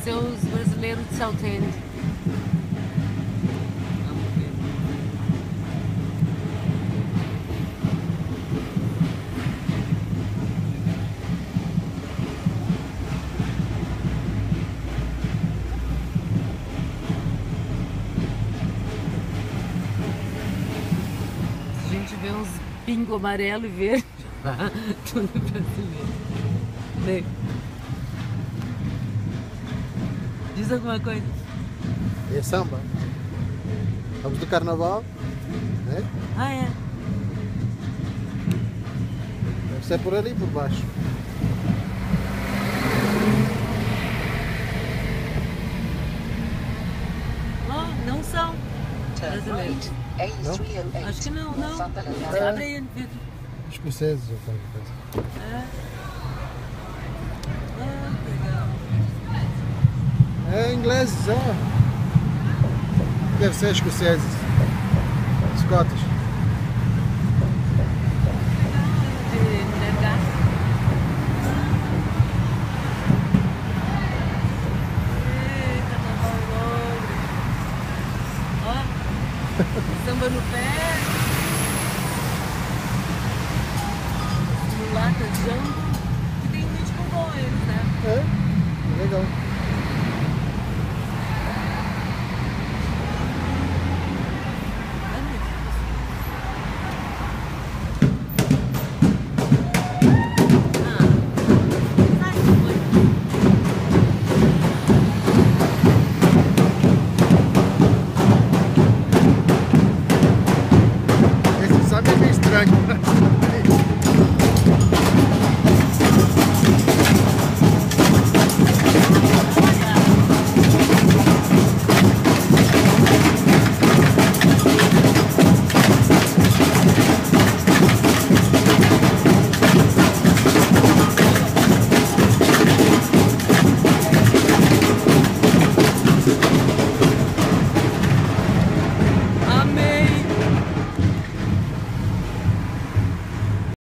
shows brasileiros de South End. Vamos ver. A gente vê uns pingo amarelo e verde. Tudo brasileiro. Vem. Diz alguma coisa. É samba. Vamos do Carnaval, né? Ah, é? Deve ser por ali, por baixo. Oh, não são brasileiros. Não? Acho que não, não. Abre aí, Vitor. Escoceses ou qualquer coisa. É. Ah, legal. É ingleses, ó. Deve ser escoceses. Escotas. De mulher gata. Ei, Carnaval Londres. Ó, samba no pé. Mulata Jumbo. Que tem um ritmo bom eles, né? É, legal.